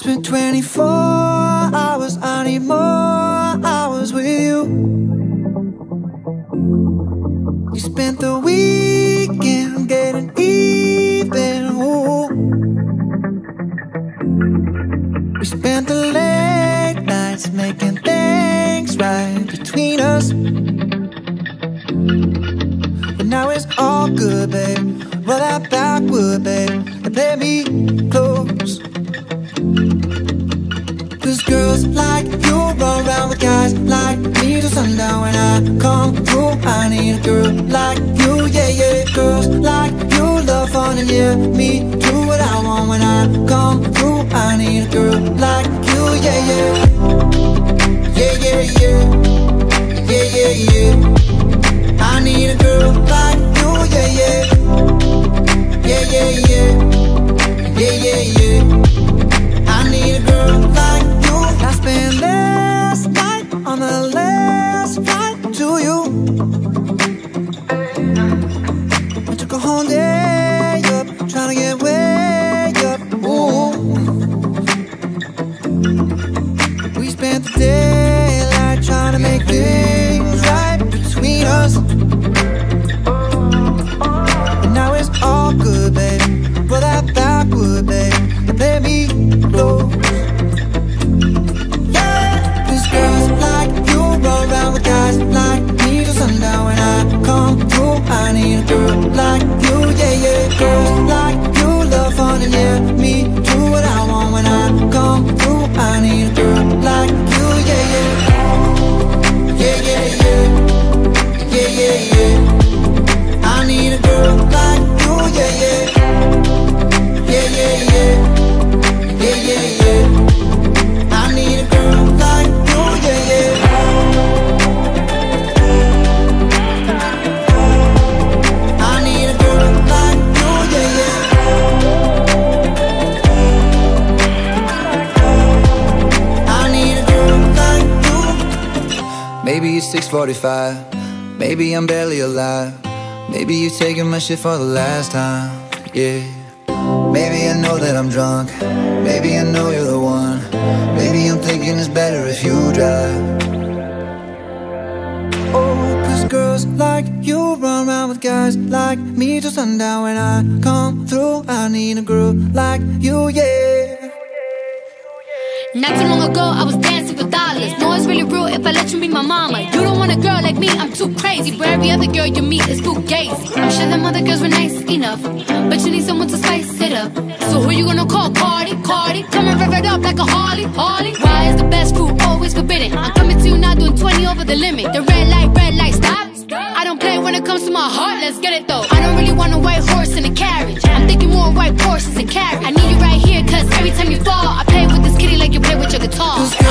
been 24 hours, I need more hours with you. We spent the weekend getting even, ooh. We spent the late nights making things right between us. But now it's all good, babe. Roll that backward, babe, and play me close. Cause girls like you run around with guys like me till sundown. When I come through, I need a girl like you, yeah, yeah. Girls like you love fun and yeah, me do what I want. When I come through, I need a girl like you, yeah, yeah. Yeah, yeah, yeah. Yeah, yeah, yeah. I need a girl like you, yeah, yeah. Yeah, yeah, yeah. Yeah, yeah, yeah. I need a girl like you. I spent last night on the last flight to you. I took a whole day up, trying to get way up, ooh. We spent the daylight trying to make things right between us. And now it's all good, baby. Roll that backward, babe, and play me close. Yeah, cause girls like you run around with guys like me till sundown. When I come through, I need a girl like you, yeah, yeah. Girls like you love fun and yeah, me do what I want. When I come through, I need a girl like you, yeah, yeah. Yeah, yeah, yeah. Yeah, yeah, yeah. I need a girl like you, yeah, yeah. Yeah, yeah, yeah. Yeah, yeah, yeah. I need a girl like you, yeah, yeah. I need a girl like you, yeah, yeah. I need a girl like you. Maybe it's 6:45. Maybe I'm barely alive. Maybe you're taking my shit for the last time, yeah. Maybe I know that I'm drunk. Maybe I know you're the one. Maybe I'm thinking it's better if you drive. Oh, cause girls like you run around with guys like me till sundown. When I come through, I need a girl like you, yeah. Not too long ago, I was dancing for dollars. No, it's really real if I let you be my mama. You don't want a girl like me, I'm too crazy. But every other girl you meet is too gazy. I'm sure them other girls were nice enough, but you need someone to spice it up. So who you gonna call? Cardi, Cardi. Come and rev it up like a Harley, Harley. Why is the best food always forbidden? I'm coming to you now doing 20 over the limit. The red light, stop. I don't play when it comes to my heart, let's get it though. I don't really want a white horse in a carriage. I'm thinking more white horses and carriage. I need you right here, cause every time you fall, I play with this kitty like you play with your guitar.